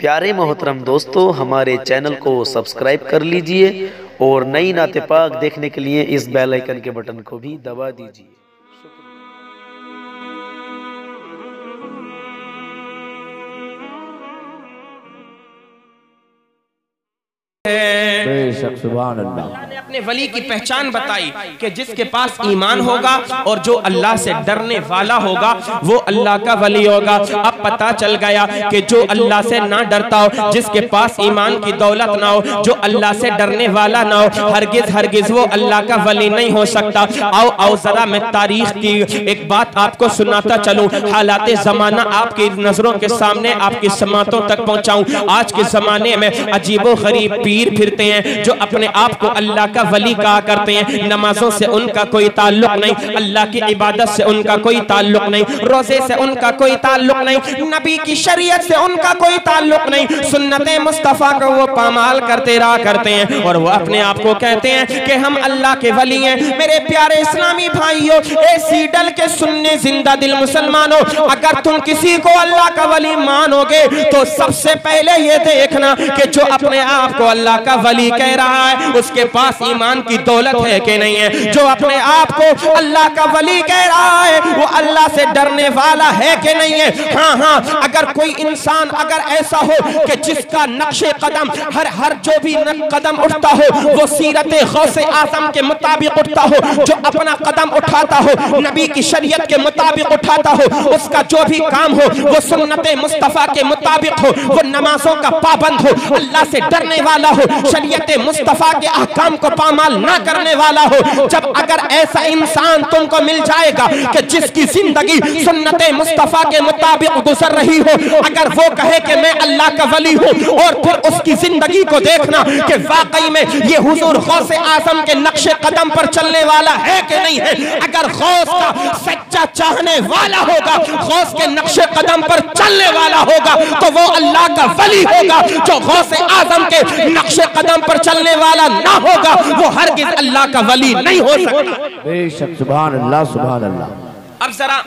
प्यारे मोहतरम दोस्तों, हमारे चैनल को सब्सक्राइब कर लीजिए और नई नाते पाक देखने के लिए इस बेल आइकन के बटन को भी दबा दीजिए। अल्लाह ने अपने वली की पहचान बताई कि जिसके पास ईमान होगा और जो अल्लाह से डरने वाला होगा वो अल्लाह का वली होगा। अब पता चल गया कि जो अल्लाह से ना डरता हो, जिसके पास ईमान की दौलत ना हो, जो अल्लाह से डरने वाला ना हो, हरगिज वो अल्लाह का वली नहीं हो सकता। आओ जरा मैं तारीख की एक बात आपको सुनाता चलूं, हालात जमाना आपकी नजरों के सामने आपकी समातों तक पहुंचाऊं। आज के जमाने में अजीबो गरीब पीर फिरते हैं जो अपने आप को अल्लाह का वली कहा करते हैं। नमाजों से उनका कोई ताल्लुक नहीं, अल्लाह की इबादत से उनका कोई ताल्लुक नहीं, रोजे से उनका कोई ताल्लुक नहीं, नबी की शरीयत से उनका कोई ताल्लुक नहीं, सुन्नते मुस्तफा को वो पामाल करते रहा करते हैं और वो अपने आप को कहते हैं कि हम अल्लाह के वली हैं। मेरे प्यारे इस्लामी भाइयों, ऐसी डल के सुन्ने जिंदा दिल मुसलमानों, अगर तुम किसी को अल्लाह का वली मानोगे तो सबसे पहले ये देखना कि जो अपने आप को अल्लाह का वली कह रहा है उसके पास ईमान की दौलत है कि नहीं है। जो अपने आप को अल्लाह का वली कह रहा है वो अल्लाह से डरने वाला है कि नहीं है। हाँ, अगर कोई इंसान अगर ऐसा हो कि जिसका नक्शे कदम हर जो भी कदम उठता हो वो सीरत गौसे आजम के मुताबिक उठता हो, जो अपना कदम उठाता हो नबी की शरीयत के मुताबिक उठाता हो, उसका जो भी काम हो वो सुन्नते मुस्तफा के मुताबिक हो, वो नमाजों का पाबंद हो, अल्लाह से डरने वाला हो, शरीयत मुस्तफा के अहकाम को पामाल ना करने वाला हो। जब अगर ऐसा इंसान तुमको मिल जाएगा कि जिसकी जिंदगी सुन्नते मुस्तफा के मुताबिक गुजर रही हो, अगर वो कहे कि मैं अल्लाह का वली हूँ और फिर उसकी जिंदगी को देखना कि वाकई में ये हुजूर गौसे आजम के नक्शे कदम पर चलने वाला है कि नहीं है। अगर गौस का सच्चा चाहने वाला होगा, गौस के नक्शे कदम पर चलने वाला होगा तो वो अल्लाह का वली होगा। जो गौसे आजम के नक्शे कदम पर चलने वाला ना होगा वो हरगिज अल्लाह का वली नहीं हो सकता। बेशक, सुभान अल्लाह, सुभान अल्लाह। अब जरा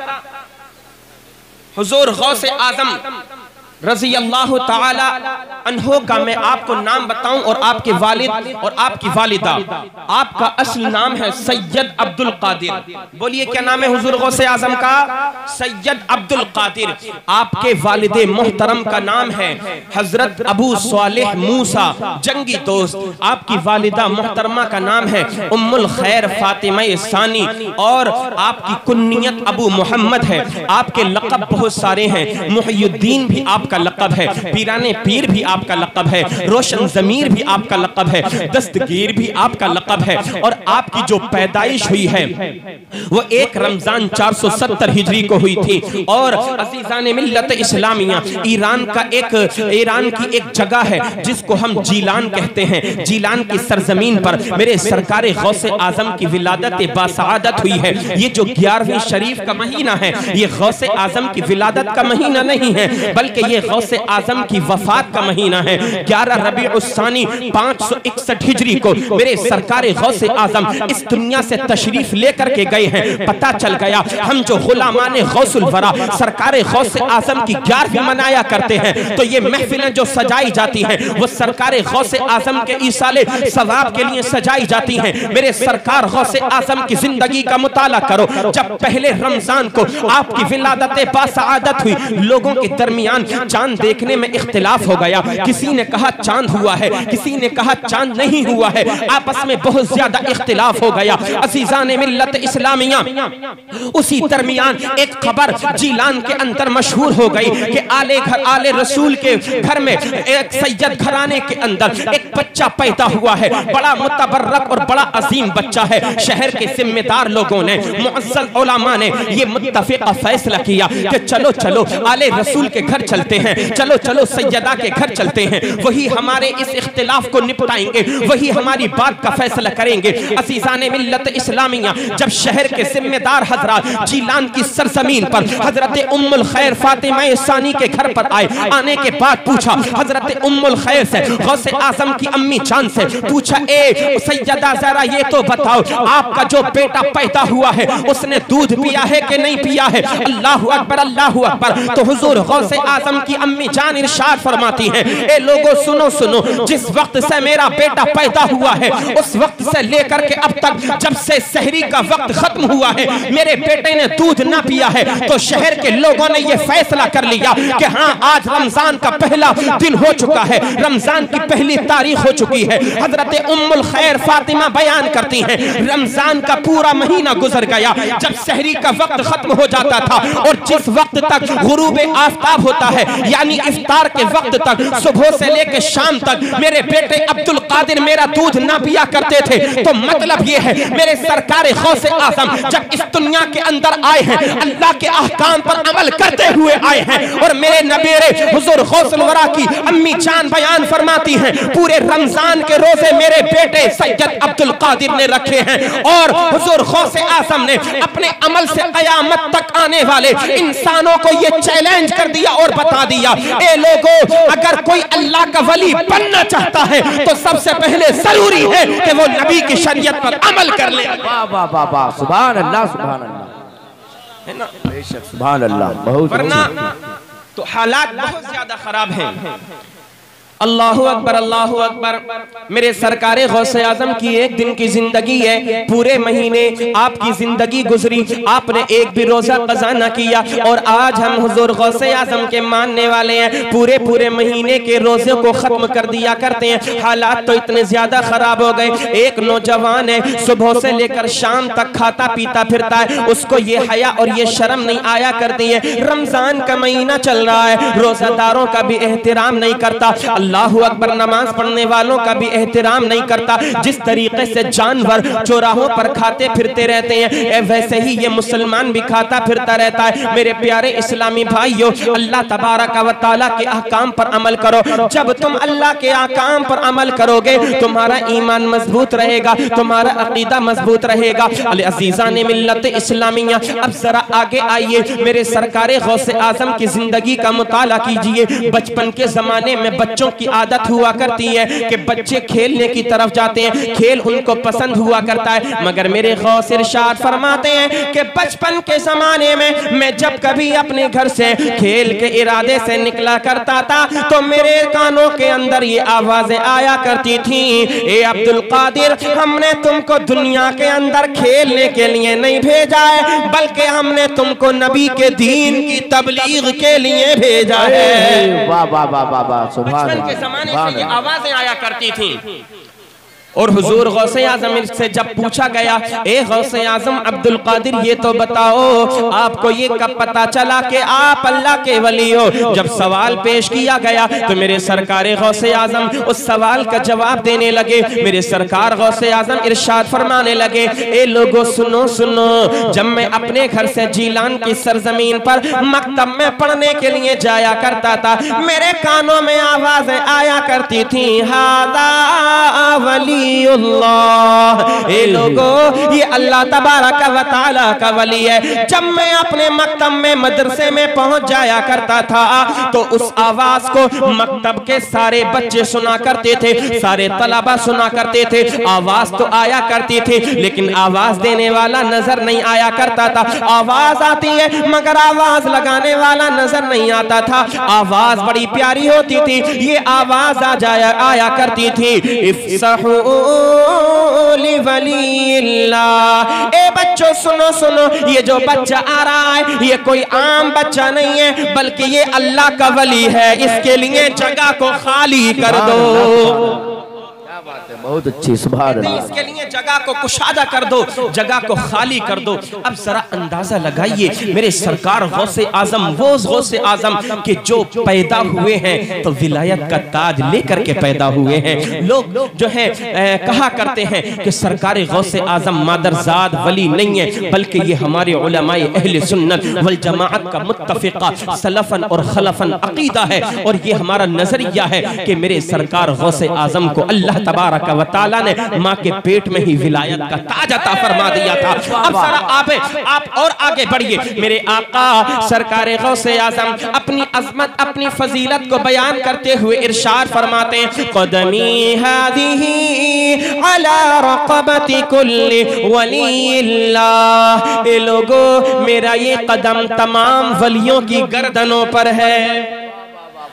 हुजूर गौसे आजम रज़ी अल्लाह ताला अन्हो का मैं आपको नाम बताऊं और आपके वालिद और आपकी वालिदा। आपका असल नाम है सैयद अब्दुल कादिर। बोलिए क्या नाम है हुजूर गौसे आजम का? सैयद अब्दुल कादिर। आपके वालिदे मोहतरम का नाम है हजरत अबू सालेह मूसा जंगी दोस्त। आपकी वालिदा मोहतरमा का नाम है उम्मुल खैर फातिमा सानी और आपकी कुन्नियत अबू मोहम्मद है। आपके लक़ब बहुत सारे हैं, मुहियुद्दीन भी आपका लक़ब है, पीराने पीर भी आपका लक़ब है, रोशन ज़मीर भी आपका लक़ब है, दस्तगीर भी आपका लक़ब है। और आपकी जो पैदाइश हुई है वो 1 रमजान 470 हिजरी को हुई थी। और अज़ीज़ान मिल्लत इस्लामिया ईरान की एक जगह है जिसको हम जीलान कहते हैं। जीलान की सरजमीन पर मेरे सरकार गौसे आजम की विलादत बासआदत हुई है। ये जो 11वीं शरीफ का महीना है ये गौसे आजम की विलादत का महीना नहीं है बल्कि ये गौसे आजम की वफात का महीना है। 11 रबीउस्सानी 561 हिजरी को मेरे सरकार गौसे आजम इस दुनिया से तशरीफ लेकर के गए हैं। पता चल गया हम जो गुलामाने गौसुल वरा सरकार गौसे आजम की 11वीं मनाया करते हैं तो ये महफिलें जो सजाई जाती हैं वो सरकार गौसे आजम के ईसाले सवाब के लिए सजाई जाती हैं। मेरे सरकार गौसे आजम की जिंदगी का मुताला करो। जब पहले रमजान को आपकी विलादत बासआदत हुई, लोगों के दरमियान चांद देखने में इख्तिलाफ हो गया। किसी ने कहा चांद हुआ है, किसी ने कहा चांद नहीं हुआ है, आपस में बहुत ज्यादा इख्तिलाफ हो गया। अज़ीज़ान मिल्लत इस्लामिया उसी दरमियान एक खबर जीलान के अंदर मशहूर हो गई कि आले रसूल के घर में एक सैयद घराने के अंदर एक बच्चा पैदा हुआ है। बड़ा मुतबर्रक और बड़ा अजीम बच्चा है। शहर के जिम्मेदार लोगों ने, मुअज़्ज़ल उलमा ने ये मुत्तफ़िक़ फैसला किया कि चलो आले रसूल के घर चलते हैं, चलो सैयदा के घर चलते हैं, वही हमारे इस इख्तिलाफ को निपटाएंगे, वही हमारी बात का फैसला करेंगे। अज़ीज़ान मिल्लत इस्लामिया जब शहर के जिम्मेदार हजरात जीलान की सरजमीन पर हजरत उम्मुल खैर फातिमा सानी के घर पर आए, आने के बाद पूछा हजरत उम्मुल खैर से, गौसे आजम की अम्मी जान से पूछा, ए सैयदा जरा ये तो बताओ आपका जो बेटा पैदा हुआ है उसने दूध पिया है कि नहीं पिया है? अल्लाह अकबर, अल्लाह अकबर। तो हुजूर गौसे आजम की अम्मी जान इरशाद फरमाती हैं, ए लोगों सुनो सुनो, जिस वक्त से मेरा बेटा पैदा हुआ है उस वक्त से लेकर के अब तक, जब से सहरी का वक्त खत्म हुआ है, मेरे बेटे ने दूध ना पिया है, तो शहर के लोगों ने यह फैसला कर लिया कि हाँ आज रमजान का पहला दिन हो चुका है, रमजान की पहली तारीख हो चुकी है। हजरत उम्मुल खैर फातिमा बयान करती हैं, रमजान का पूरा महीना गुजर गया, जब सहरी का वक्त खत्म हो जाता था और जिस वक्त तक गुरूब आफताब होता है यानी इफ्तार के वक्त तक, सुबह से लेकर शाम तक मेरे बेटे अब्दुल कादिर मेरा दूध ना पिया करते थे। तो मतलब ये है मेरे सरकार गौसे आजम जब इस दुनिया के अंदर आए हैं, अल्लाह के अहकाम पर अमल करते हुए आए हैं, और मेरे नबीरे हुजूर गौसुल वरा की अम्मी जान बयान फरमाती हैं, पूरे रमजान के रोजे मेरे बेटे सैयद अब्दुल कादिर ने रखे हैं, और हुजूर गौसे आजम ने अपने अमल से कयामत तक आने वाले इंसानों को ये चैलेंज कर दिया और बता दिया, ए लोगों अगर कोई अल्लाह का वली बनना चाहता है तो सबसे पहले जरूरी है कि वो नबी की शरीयत पर अमल कर ले। वाह वाह वाह वाह, सुभान अल्लाह सुभान अल्लाह, है ना? बेशक सुभान अल्लाह। बहुत वरना तो हालात बहुत ज्यादा खराब हैं। अल्लाहु अकबर अल्लाहु अकबर। मेरे सरकारे गौसे आजम की एक दिन की जिंदगी है, पूरे महीने आपकी जिंदगी गुजरी, आपने एक भी रोजा कज़ा न किया, और आज हम हुजूर गौसे आजम के मानने वाले हैं, पूरे पूरे महीने के रोजे को खत्म कर दिया करते हैं। हालात तो इतने ज्यादा खराब हो गए, एक नौजवान है सुबह से लेकर शाम तक खाता पीता फिरता है, उसको ये हया और ये शर्म नहीं आया करती है। रमजान का महीना चल रहा है, रोजादारों का भी एहतराम नहीं करता, अल्लाहु अकबर नमाज पढ़ने वालों का भी एहतराम नहीं करता। जिस तरीके से जानवर चौराहों पर खाते फिरते रहते हैं, वैसे ही ये मुसलमान भी खाता फिरता रहता है। मेरे प्यारे इस्लामी भाइयों, अल्लाह तबारक व तआला के अहकाम पर अमल करो। जब तुम अल्लाह के अहकाम पर अमल करोगे तुम्हारा ईमान मजबूत रहेगा, तुम्हारा अकीदा मजबूत रहेगा। अज़ीज़ान मिल्लत इस्लामिया, अब जरा आगे आइए, मेरे सरकारे गौसे आजम की जिंदगी का मुताला कीजिए। बचपन के जमाने में बच्चों की आदत हुआ करती है कि बच्चे खेलने की तरफ जाते हैं, खेल उनको पसंद हुआ करता है, मगर मेरे गौस इरशाद फरमाते हैं कि बचपन के जमाने में मैं जब कभी अपने घर से खेल के इरादे से निकला करता था तो मेरे कानों के अंदर ये आवाजें आया करती थी, ए अब्दुल कादिर हमने तुमको दुनिया के अंदर खेलने के लिए नहीं भेजा है, बल्कि हमने तुमको नबी के दीन की तबलीग के लिए भेजा है। वाह वाह वाह वाह वाह, सुभान बचपन के जमाने से ये आवाजें आया करती थी। और हुजूर गौसे आजम से जब पूछा गया, ए गौसे आजम अब्दुल कादिर ये तो बताओ आपको ये कब पता चला कि आप अल्लाह के वली हो? जब सवाल पेश किया गया तो मेरे सरकार गौसे आजम उस सवाल का जवाब देने लगे। मेरे सरकार गौसे आजम इरशाद फरमाने लगे, ए लोगों सुनो सुनो, जब मैं अपने घर से जीलान की सरजमीन पर मकतब में पढ़ने के लिए जाया करता था, मेरे कानों में आवाजें आया करती थी, हादा वली अल्लाह, ए लोगों ये अल्लाह तबारक व तआला का वली है। जब मैं अपने मकतब में मदरसे में पहुंच जाया करता था तो उस आवाज को मकतब के सारे बच्चे सुना करते थे, सारे तलबा सुना करते थे। आवाज तो आया करती थी लेकिन आवाज देने वाला नजर नहीं आया करता था। आवाज आती है मगर आवाज लगाने वाला नजर नहीं आता था। आवाज बड़ी प्यारी होती थी, ये आवाज आया करती थी, इफ्सहू लिवलील्लाह। ए बच्चों सुनो सुनो, ये जो बच्चा आ रहा है ये कोई आम बच्चा नहीं है, बल्कि ये अल्लाह का वली है, इसके लिए जगह को खाली कर दो। बहुत अच्छी, सुभान अल्लाह। इसके लिए जगह को कुशादा कर दो, जगह को खाली कर दो। अब जरा अंदाजा लगाइए, मेरे सरकार गौसे आजम वो गौसे आजम के जो पैदा हुए हैं तो विलायत का ताज लेकर के पैदा हुए हैं। लोग जो है कहा करते हैं कि सरकार गौसे आजम मादरजाद वली नहीं है, बल्कि ये हमारे उलमाए अहले सुन्नत वल जमाअत का मुत्तफिका सलफन और खलफन अकीदा है। और ये हमारा नजरिया है कि मेरे सरकार गौसे आजम को अल्लाह तबारक व तआला ने माँ के पेट में ही विलायत का ताज अता फरमा दिया था। अब जरा आप और आगे बढ़िए, मेरे आका सरकार गौसे आजम अपनी अजमत अपनी फजीलत को बयान करते हुए इरशाद फरमाते हैं, क़दमी हादिही अला रक़बति कुल्ली वलील्लाह। ए लोगों मेरा ये कदम तमाम वलियों की गर्दनों पर है।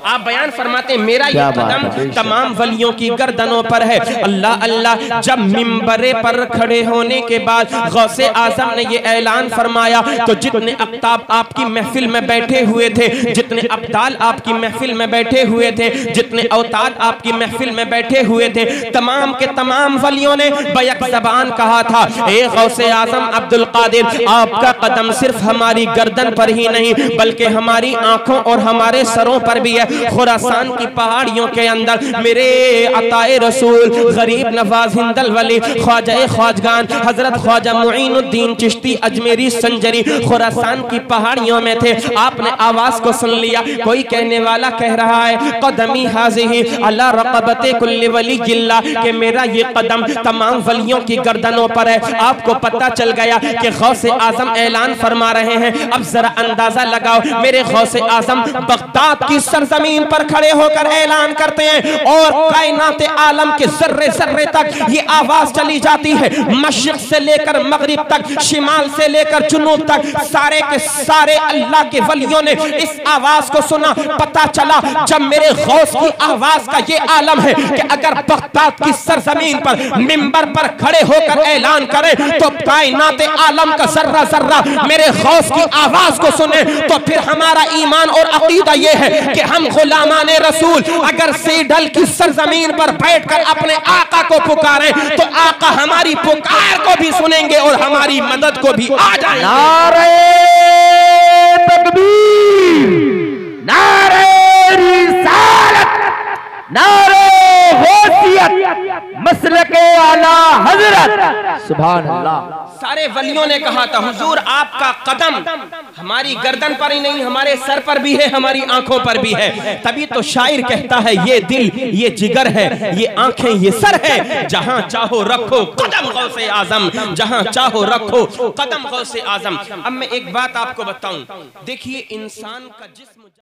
आप बयान फरमाते मेरा ये कदम तमाम वलियों की गर्दनों पर है। अल्लाह अल्लाह। जब मिंबरे पर खड़े होने के बाद गौसे आजम ने ये ऐलान फरमाया तो जितने अक्ताब आपकी महफिल में बैठे हुए थे, जितने अब्दाल आपकी महफिल में बैठे हुए थे, जितने औताद आपकी महफिल में बैठे हुए थे, तमाम के तमाम वलियों ने बैक ज़बान कहा था, ए गौसे आजम अब्दुल कादिर, आपका कदम सिर्फ हमारी गर्दन पर ही नहीं बल्कि हमारी आंखों और हमारे सरों पर भी है। खुरासान की पहाड़ियों के अंदर मेरे अताए रसूल गरीब नवाज हिंदल वली ख्वाजा ख्वाजगान हजरत ख्वाजा मुईनुद्दीन चिश्ती अजमेरी संजरी खुरासान की पहाड़ियों में थे। आपने आवाज को सुन लिया, कोई कहने वाला कह रहा है कदमी हाज़िही अला रक़बते कुल्ली वली जिल्ला, कि मेरा ये कदम तमाम वलियों की गर्दनों पर है। आपको पता चल गया कि गौसे आजम ऐलान फरमा रहे हैं। अब जरा अंदाजा लगाओ, मेरे गौसे आजम बगदाद की सरजमीन पर खड़े होकर ऐलान करते हैं और कायनात आलम के जर्रे जर्रे तक ये आवाज चली जाती है, मशरिक से लेकर मगरिब तक, शिमाल से लेकर जुनूब तक, सारे के सारे अल्लाह के वलियों ने इस आवाज को सुना। पता चला जब मेरे गौस की आवाज का ये आलम है कि अगर बगदाद की सरजमीन पर मिंबर पर खड़े होकर ऐलान करें तो कायनात आलम का जर्रा जर्रा मेरे गौस की आवाज को सुने, तो फिर हमारा ईमान और अकीदा ये है कि हम गुलामाने रसूल अगर सीडल की सरजमीन पर बैठकर अपने आका को पुकारें तो आका हमारी पुकार को भी सुनेंगे और हमारी मदद को भी आ जाएंगे। नारे तकबीर, नारे रिसालत, नारे गौसियत, मसलके आला हजरत, सुभान अल्लाह। सारे वलियों ने कहा था हुजूर आपका कदम हमारी गर्दन पर ही नहीं हमारे सर पर भी है, हमारी आंखों पर भी है। तभी तो शायर कहता है ये दिल ये जिगर है, ये आंखें ये सर है, जहां चाहो रखो कदम गौसे आजम, जहां चाहो रखो कदम गौसे आजम। अब मैं एक बात आपको बताऊं, देखिए इंसान का जिस्म